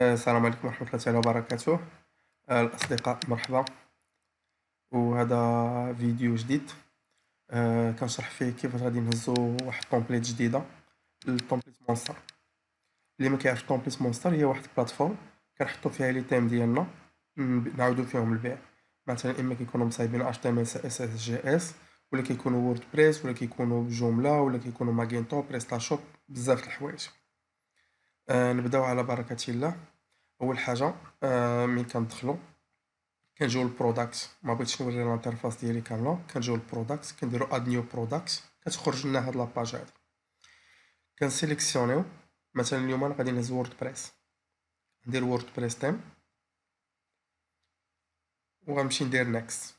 السلام عليكم ورحمة الله تعالى وبركاته. الأصدقاء مرحبا. وهذا فيديو جديد كنشرح فيه كيفاش غادي نهزو واحد التومبليت جديدة، التومبليت مونستر. اللي ما كيعرفش التومبليت مونستر هي واحد البلاتفورم كنحطو فيها لي تيم ديالنا، نعاودو فيهم البيع. مثلا اما كيكونوا مصايبين HTML CSS JS، ولا كيكونوا ووردبريس، ولا كيكونوا بجملة، ولا كيكونوا ماغينتو بريستاشوب، بزاف د الحوايج. نبداو على بركة الله. اول حاجه ملي كندخلو كنجيو للبروداكت، ما بغيتش نوري الانترفاس ديالي كامله، كنجيو للبروداكت كنديرو اد نيو بروداكت، كتخرج لنا هاد لاباج هادي. كنسيليكسيونيو مثلا اليوم انا غادي نهز ووردبريس، ندير ووردبريس تيم وغنمشي ندير نيكست.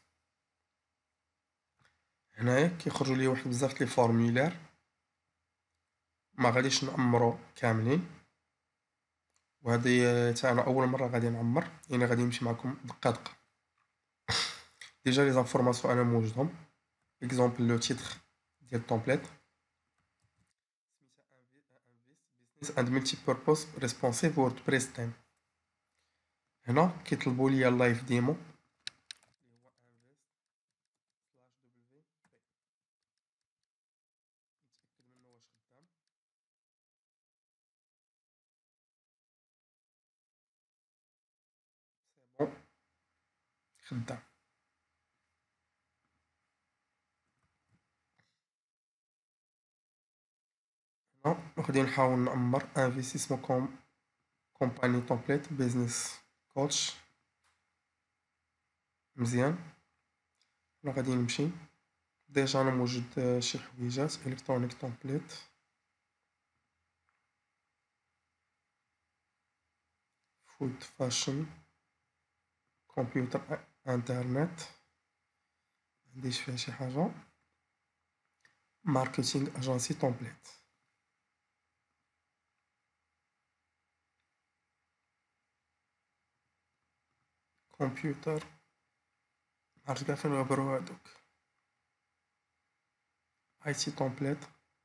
هنايا كيخرجوا لي واحد بزاف لي فورمولير ما غاديش نعمرو كاملين، وهذه حتى انا اول مره غادي نعمر، يعني غادي نمشي معكم دقه دقه. ديجا لي زانفورماسيون انا موجودهم. اكزومبل لو تيتر ديال التومبليت Business and Multipurpose Responsive WordPress Theme. هنا كيطلبوا لي اللايف ديمو اللي هو invest/wp، نتأكد منه واش خدام. سي بون، خدام. هنا غادي نحاول نعمر انفستيسمون كومباني تومبليت بيزنس كوتش. مزيان. هنا غادي نمشي، ديجا انا موجود شي حويجات الكترونيك تومبليت، فود فاشن، كمبيوتر انترنت، معنديش فيها شي حاجه، ماركتينغ اجانسي تومبليت، كمبيوتر، معرفت كاع فين غبرو هادوك، اي تي تومبليت.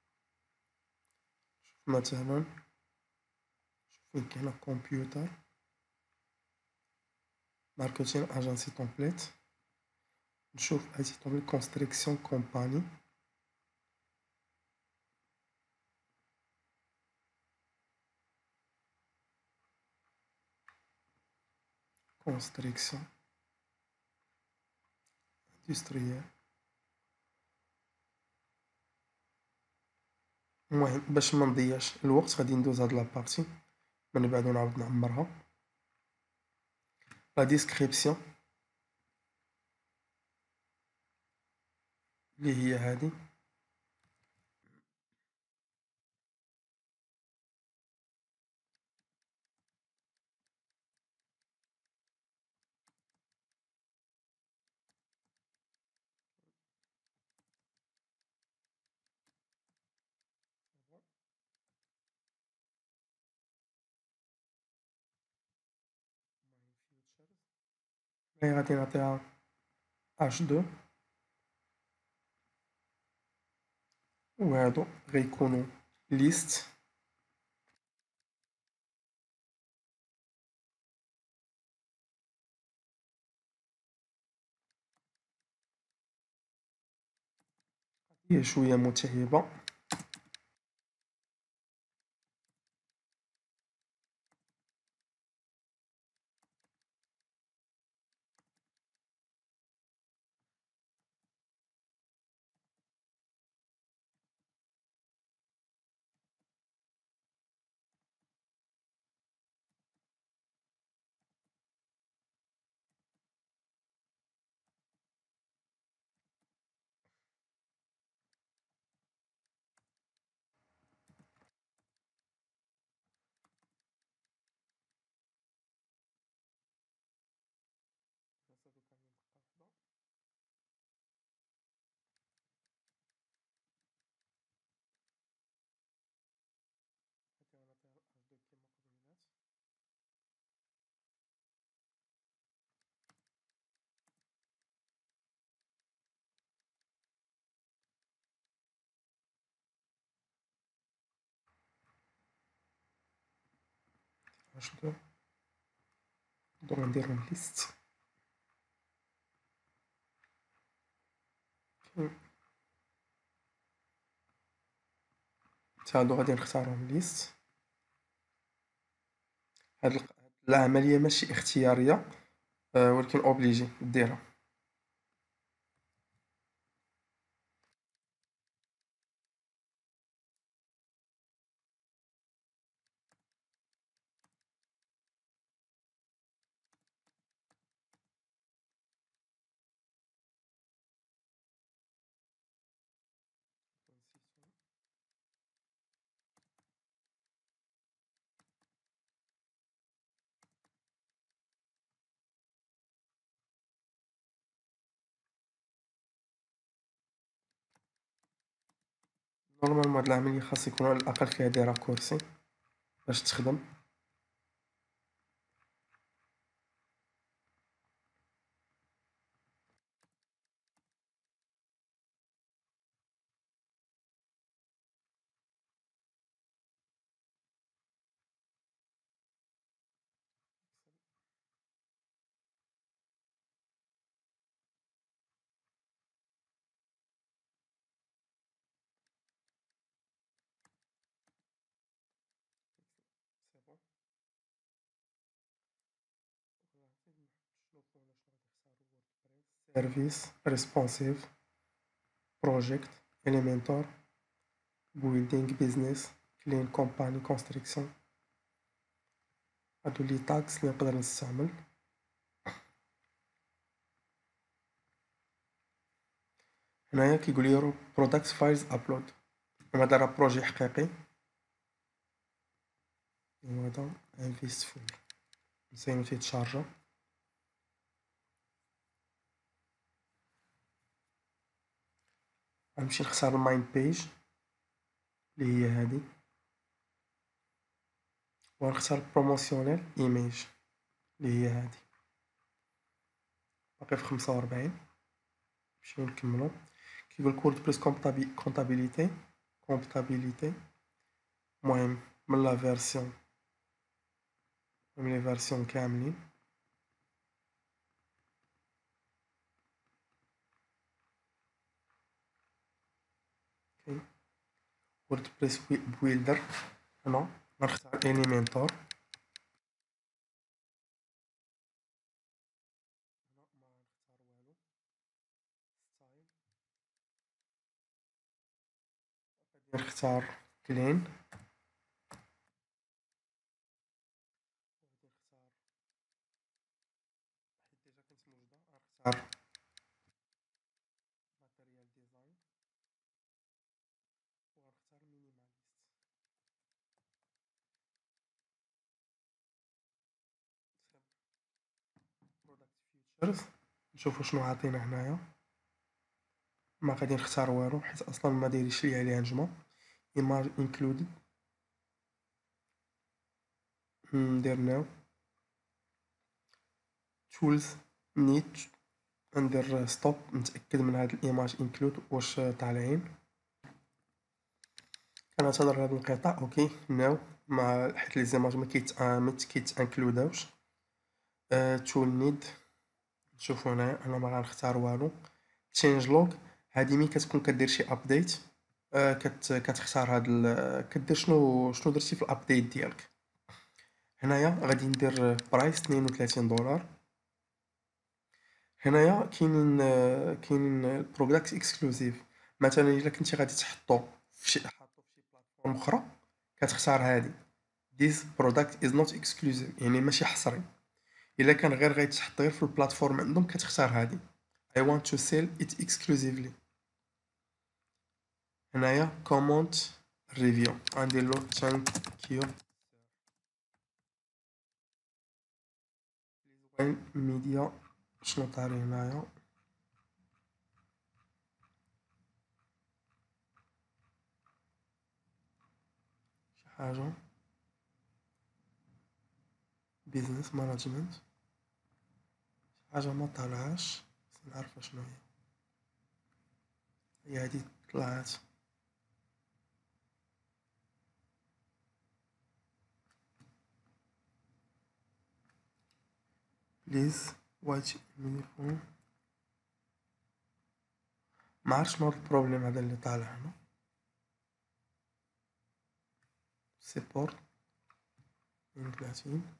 مثلا فين كاينه كمبيوتر، ماركتينغ اجانسي تومبليت، نشوف اي تي تومبليت كونستريكسيون كومباني، كونستريكسيون اندستريال. المهم باش ما نضيعش الوقت غادي ندوز هاد لابارتي من بعد ونعاود نعمرها. لا ديسكريبسيون اللي هي هادي، هي غادي نعطيها H2، وهادو غيكونوا ليست. هي شويه متعبه. H2 نبداو نديرهم ليست. هادو غادي نختارهم ليست. هاد العملية ماشي اختيارية، ولكن اوبليجي ديرها. نورمالمون هاد العملية خاص يكون على الأقل فيها دي راكورسي باش تخدم. سيرفيس ريسبونسيف بروجيكت اليمنتور بويلدينغ بيزنس كلين كومباني كونستركسيون. هادو لي تاكس لي نقدر نستعمل. هنايا كيقولي برودكت فايلز ابلود، هذا راه بروجي حقيقي. وهذا انفيست فول نسينو تيتشارجا. غنمشي نختار الماين بيج اللي هي هادي، ونختار بروموسيونيل ايميج اللي هي هادي، باقي في 45. نمشيو نكملو. كيقولك ووردبريس كونطابيليتي المهم من لا فيرسيون، من لي فيرسيون كاملين. كاين ووردبريس بويلدر. هنا غنختار اليمنتور. هنا ما غنختار والو. ستايل غادي نختار كلين. غادي نختار حيت ديجا كنت موجودة، غنختار ماتيريال ديزاين وغنختار مينيماليست. برودكت فيوتشرز نشوفو شنو عطينا هنايا. ما غادي نختار والو حيت اصلا ما دايريش ليا عليها نجمة. image included ندير ناو. tools need ندير ستوب نتاكد من هاد الايماج انكلود واش طالعين. كنعتذر هاد الانقطاع. اوكي ناو مع حيت لي زيماج ما كيتانكلوداوش. تول نيد نشوفو هنايا. انا ما غنختار والو. تشينج لوغ هادي ملي كتكون كدير شي ابديت، كتختار هاد كدير شنو درتي في الابديت ديالك. هنايا غادي ندير برايس $32. هنايا كاينين برودكت اكسكلوزيف. مثلا الا كنتي غادي تحطو في شي بلاتفورم اخرى كتختار هادي this product is not exclusive يعني ماشي حصري. الا كان غير غيتحط غير في البلاتفورم عندهم كتختار هادي I want to sell it exclusively. هنايا comment review غندير له thank you media. شنو طاري هنايا؟ شي حاجة business management، شي حاجة ما طالعاش بس نعرف شنو هي هادي طلعت. بليز واتش الميكروفون. معرفتش شنو هاد البروبليم هذا اللي طالع هنا. سيبورت 32.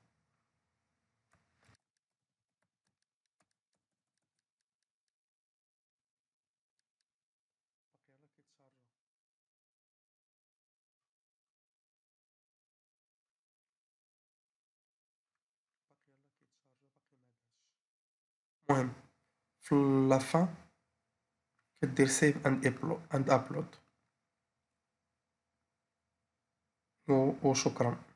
باقي يلاه كيتشارجا. باقي يلاه كيتشارجا باقي ما داش. المهم في لافان كدير سيف اند ابلود وشكرا.